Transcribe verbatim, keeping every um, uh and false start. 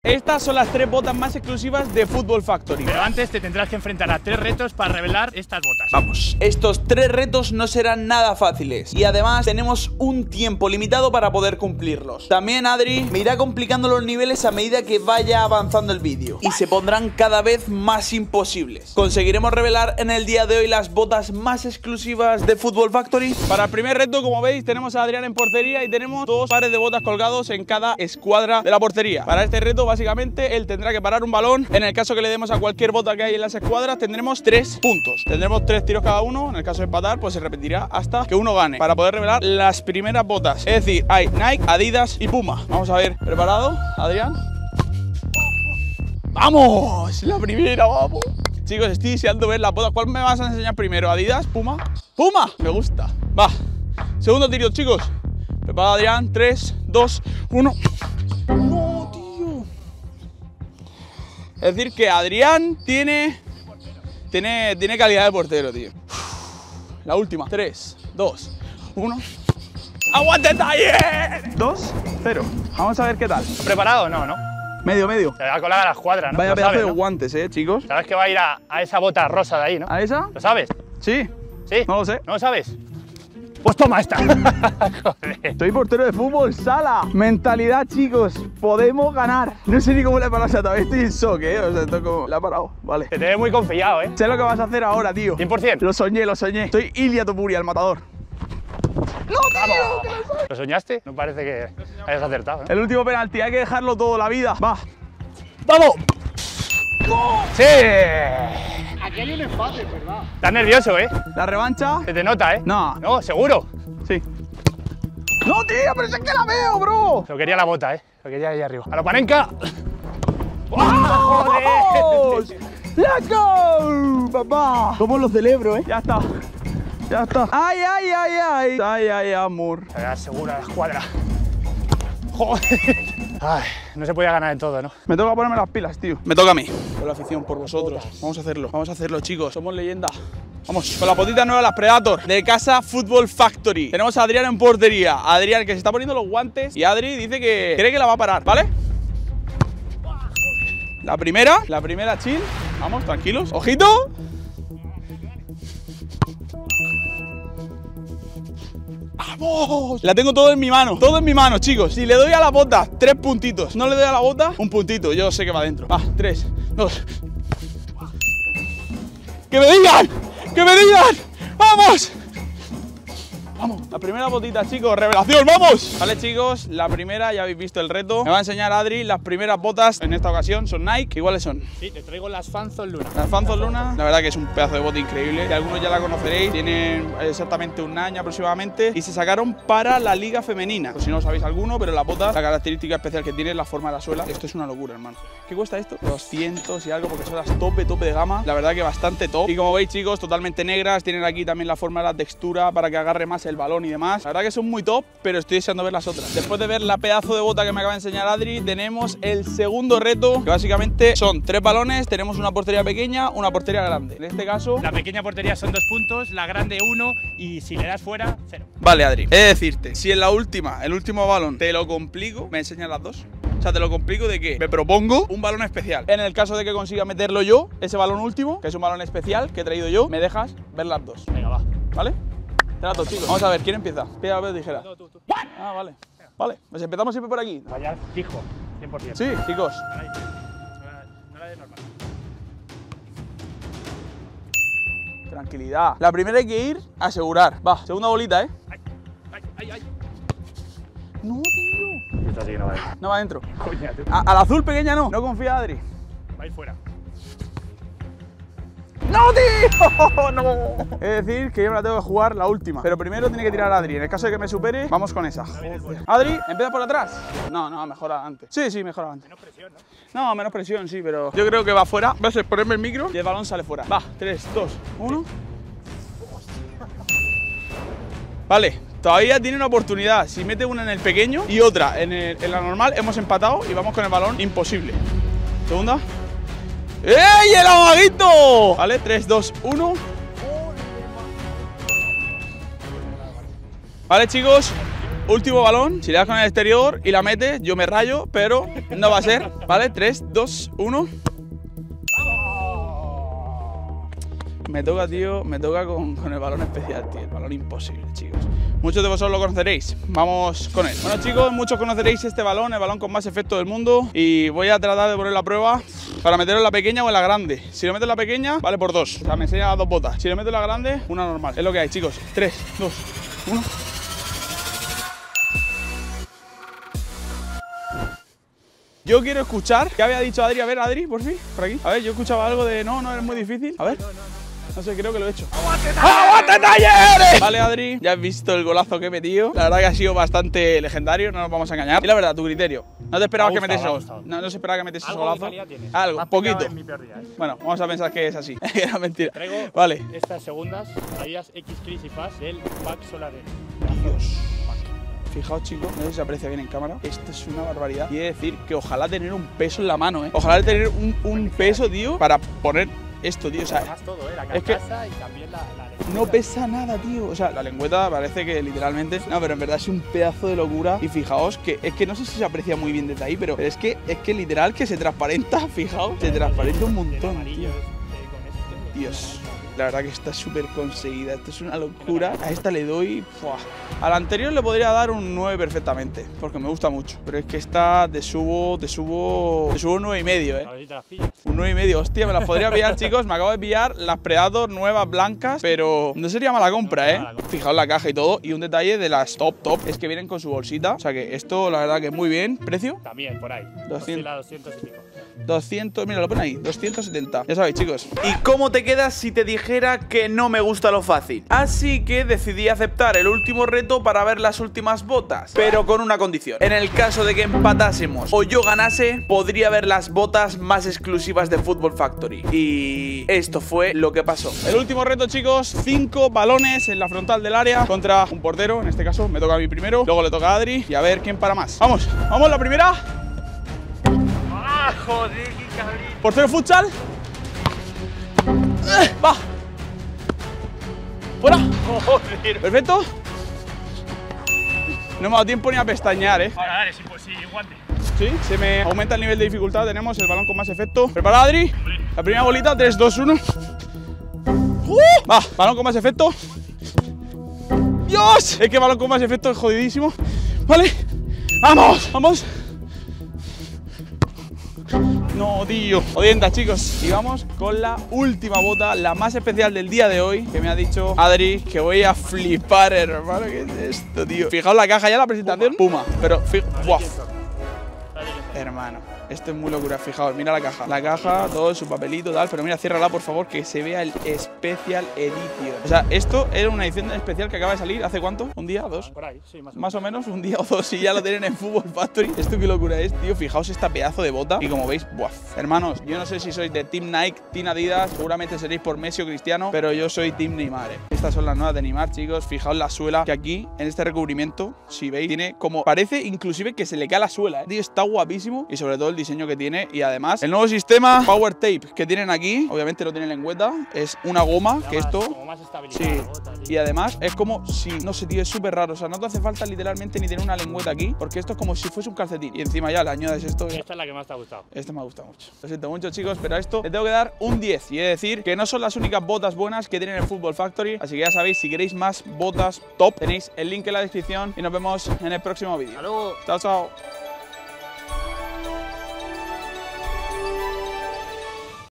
Estas son las tres botas más exclusivas de Football Factory. Pero antes te tendrás que enfrentar a tres retos para revelar estas botas. Vamos. Estos tres retos no serán nada fáciles y además tenemos un tiempo limitado para poder cumplirlos. También Adri me irá complicando los niveles a medida que vaya avanzando el vídeo y se pondrán cada vez más imposibles. ¿Conseguiremos revelar en el día de hoy las botas más exclusivas de Football Factory? Para el primer reto, como veis, tenemos a Adrián en portería y tenemos dos pares de botas colgados en cada escuadra de la portería. Para este reto, básicamente, él tendrá que parar un balón. En el caso que le demos a cualquier bota que hay en las escuadras, tendremos tres puntos. Tendremos tres tiros cada uno. En el caso de empatar, pues se repetirá hasta que uno gane para poder revelar las primeras botas. Es decir, hay Nike, Adidas y Puma. Vamos a ver, ¿preparado, Adrián? ¡Vamos! La primera, vamos. Chicos, estoy deseando ver las botas. ¿Cuál me vas a enseñar primero? ¿Adidas? ¿Puma? ¡Puma! Me gusta. Va. Segundo tiro, chicos. Preparado, Adrián. tres, dos, uno. ¡No, tío! Es decir, que Adrián tiene... Tiene, tiene calidad de portero, tío. La última. tres, dos, uno. ¡Aguante, Taller! dos, cero. Vamos a ver qué tal. ¿Preparado? No, ¿no? Medio, medio. Se va a colar a la escuadra, ¿no? Vaya Lo pedazo sabes, de ¿no? guantes, eh, chicos. Sabes que va a ir a, a esa bota rosa de ahí, ¿no? ¿A esa? ¿Lo sabes? Sí. ¿Sí? No lo sé. ¿No lo sabes? Pues toma esta. Joder. Soy portero de fútbol, sala. Mentalidad, chicos. Podemos ganar. No sé ni cómo le he parado todavía. Estoy en shock, eh. O sea, estoy como... Le ha parado. Vale. Te veo muy confiado, ¿eh? Sé lo que vas a hacer ahora, tío. cien por cien. Lo soñé, lo soñé. Soy Ilia Topuria, el matador. ¡No, tío! ¿Lo soñaste? No parece que hayas acertado, ¿eh? El último penalti. Hay que dejarlo todo, la vida. Va. ¡Vamos! ¡No! ¡Sí! Aquí hay un empate, ¿verdad? Estás nervioso, ¿eh? La revancha. Se te nota, ¿eh? No. No, seguro. Sí. ¡No, tío! ¡Pero es que la veo, bro! Lo quería la bota, ¿eh? Lo quería ahí arriba. ¡A la panenca! ¡Vamos! ¡Let's go! ¡Papá! ¿Cómo lo celebro, eh? Ya está. Ya está. ¡Ay, ay, ay, ay! ¡Ay, ay, amor! Se vea segura la escuadra. ¡Joder! Ay, no se podía ganar en todo, ¿no? Me toca ponerme las pilas, tío. Me toca a mí. Por la afición, por vosotros. Vamos a hacerlo. Vamos a hacerlo, chicos. Somos leyenda. Vamos, con la potita nueva, las Predator de casa Football Factory. Tenemos a Adrián en portería. Adrián que se está poniendo los guantes. Y Adri dice que cree que la va a parar, ¿vale? La primera, la primera chill. Vamos, tranquilos. ¡Ojito! ¡Vamos! La tengo todo en mi mano, todo en mi mano, chicos. Si le doy a la bota, tres puntitos. No le doy a la bota, un puntito. Yo sé que va adentro. Va, tres, dos. ¡Que me digan! ¡Que me digan! ¡Vamos! Vamos, la primera botita, chicos, revelación, ¡vamos! Vale, chicos, la primera, ya habéis visto el reto. Me va a enseñar Adri las primeras botas. En esta ocasión son Nike. ¿Iguales son? Sí, te traigo las Fanzon Luna. Las Fanzon Luna, la verdad que es un pedazo de bota increíble. Y algunos ya la conoceréis. Tienen exactamente un año aproximadamente. Y se sacaron para la liga femenina. Por si no sabéis alguno, pero la bota, la característica especial que tiene es la forma de la suela. Esto es una locura, hermano. ¿Qué cuesta esto? doscientos y algo, porque son las tope, tope de gama. La verdad que bastante top. Y como veis, chicos, totalmente negras. Tienen aquí también la forma de la textura para que agarre más el balón y demás. La verdad que son muy top, pero estoy deseando ver las otras. Después de ver la pedazo de bota que me acaba de enseñar Adri, tenemos el segundo reto, que básicamente son tres balones. Tenemos una portería pequeña, una portería grande. En este caso... La pequeña portería son dos puntos, la grande uno, y si le das fuera, cero. Vale, Adri, he de decirte, si en la última, el último balón, te lo complico, ¿me enseñas las dos? O sea, te lo complico de que me propongo un balón especial. En el caso de que consiga meterlo yo, ese balón último, que es un balón especial que he traído yo, me dejas ver las dos. Venga, va. ¿Vale? Trato, chicos. Vamos a ver, ¿quién empieza? Piedra, papel, tijera. Tú, tú, tú. Ah, vale. Vale, pues empezamos siempre por aquí. Vaya fijo, cien por cien. Sí, chicos. No la, no la de normal. Tranquilidad. La primera hay que ir a asegurar. Va, segunda bolita, ¿eh? Ay, ay, ay, ay. No, tío. Esta sí que no va a ir. No va adentro. Coña, tú. A- al azul pequeña no. No confía, Adri. Va a ir fuera. ¡No, tío! ¡No! Es decir, que yo me la tengo que jugar la última. Pero primero tiene que tirar Adri. En el caso de que me supere, vamos con esa. Joder. Adri, ¿empieza por atrás? No, no, mejor adelante. Sí, sí, mejor adelante. Menos presión, ¿no? No, menos presión, sí, pero yo creo que va fuera. Vas a ponerme el micro y el balón sale fuera. Va, tres, dos, uno. Vale, todavía tiene una oportunidad. Si mete una en el pequeño y otra en, el, en la normal, hemos empatado y vamos con el balón imposible. Segunda. ¡Ey, el amaguito! Vale, tres, dos, uno. Vale, chicos. último balón. Si le das con el exterior y la metes, yo me rayo, pero no va a ser. ¿Vale? tres, dos, uno. Me toca, tío, me toca con, con el balón especial, tío. El balón imposible, chicos. Muchos de vosotros lo conoceréis. Vamos con él. Bueno, chicos, muchos conoceréis este balón, el balón con más efecto del mundo. Y voy a tratar de ponerlo a prueba para meterlo en la pequeña o en la grande. Si lo meto en la pequeña, vale por dos. O sea, me enseña dos botas. Si lo meto en la grande, una normal. Es lo que hay, chicos. tres, dos, uno. Yo quiero escuchar. ¿Qué había dicho Adri? A ver, Adri, por fin, por aquí. A ver, yo escuchaba algo de no, no, es muy difícil. A ver. No sé, creo que lo he hecho. ¡Aguante, Talleres! Vale, Adri, ya has visto el golazo que he metido. La verdad que ha sido bastante legendario, no nos vamos a engañar. Y la verdad, tu criterio. No te esperabas que metes eso. No, no se esperaba que metes ese golazo. Algo, poquito. En mi peor día, ¿eh? Bueno, vamos a pensar que es así. Que era mentira. Traigo vale. Estas segundas traídas X Cris y Fast del Pack Solar. Dios. Fijaos, chicos, no sé si se aprecia bien en cámara. Esto es una barbaridad. Quiere decir que ojalá tener un peso en la mano, ¿eh? Ojalá tener un, un peso, tío, para poner esto, tío. O sea, todo, ¿eh? La es que y también la, la no pesa nada, tío. O sea, la lengüeta parece que literalmente... No, pero en verdad es un pedazo de locura. Y fijaos que es que no sé si se aprecia muy bien desde ahí, pero es que es que literal que se transparenta, fijaos. Se transparenta un montón, tío. Dios. La verdad que está súper conseguida. Esto es una locura. A esta le doy... ¡Fua! A la anterior le podría dar un nueve perfectamente, porque me gusta mucho. Pero es que esta te subo, te subo... Te subo un nueve y medio, ¿eh? Un nueve y medio. Hostia, me las podría pillar, chicos. Me acabo de pillar las Predator nuevas blancas, pero no sería mala compra, ¿eh? Fijaos la caja y todo. Y un detalle de las top top es que vienen con su bolsita. O sea que esto, la verdad que muy bien. ¿Precio? También, por ahí. doscientos. doscientos y pico. doscientos, mira, lo pone ahí, doscientos setenta. Ya sabéis, chicos. ¿Y cómo te quedas si te dijera que no me gusta lo fácil? Así que decidí aceptar el último reto para ver las últimas botas, pero con una condición. En el caso de que empatásemos o yo ganase, podría ver las botas más exclusivas de Football Factory. Y esto fue lo que pasó. El último reto, chicos, cinco balones en la frontal del área contra un portero. En este caso me toca a mí primero, luego le toca a Adri y a ver quién para más. Vamos, vamos, la primera. ¡Ah, joder, qué cabrón! Portero futsal. Eh, va. Fuera. Joder. Perfecto. No me ha dado tiempo ni a pestañear, ¿eh? Ahora, dale, sí, pues sí, guante. Sí, se me aumenta el nivel de dificultad. Tenemos el balón con más efecto. ¿Preparado, Adri? La primera bolita, tres, dos, uno. ¡Uh! Va, balón con más efecto. ¡Dios! Es que balón con más efecto es jodidísimo. Vale. ¡Vamos! ¡Vamos! No, tío. Odientas, chicos. Y vamos con la última bota, la más especial del día de hoy, que me ha dicho Adri que voy a flipar, hermano. ¿Qué es esto, tío? Fijaos la caja ya, la presentación. Puma. Pero, ¡buah! Hermano, esto es muy locura. Fijaos, mira la caja. La caja, todo su papelito, tal. Pero mira, ciérrala, por favor, que se vea el Special Edition. O sea, esto era una edición especial que acaba de salir. ¿Hace cuánto? ¿Un día? ¿Dos? Por ahí, sí, más o menos. Más o menos, un día o dos. Y ya lo tienen en Football Factory. Esto qué locura es, tío. Fijaos esta pedazo de bota. Y como veis, ¡buah! Hermanos, yo no sé si sois de Team Nike, Team Adidas. Seguramente seréis por Messi o Cristiano. Pero yo soy Team Neymar, ¿eh? Estas son las nuevas de Neymar, chicos. Fijaos la suela, que aquí, en este recubrimiento, si veis, tiene como... Parece inclusive que se le cae la suela, ¿eh? Tío, está guapísimo. Y sobre todo el diseño que tiene. Y además, el nuevo sistema Power Tape que tienen aquí, obviamente no tiene lengüeta, es una goma, que esto... Como más estabilidad. Sí. La bota, sí. Y además es como si, no sé, tío, es súper raro. O sea, no te hace falta literalmente ni tener una lengüeta aquí, porque esto es como si fuese un calcetín. Y encima ya le añades esto. Esta es la que más te ha gustado. Este me ha gustado mucho. Lo siento mucho, chicos, pero a esto le tengo que dar un diez. Y he de decir que no son las únicas botas buenas que tienen el Football Factory. Así que ya sabéis, si queréis más botas top, tenéis el link en la descripción. Y nos vemos en el próximo vídeo. Hasta luego. Chao, chao.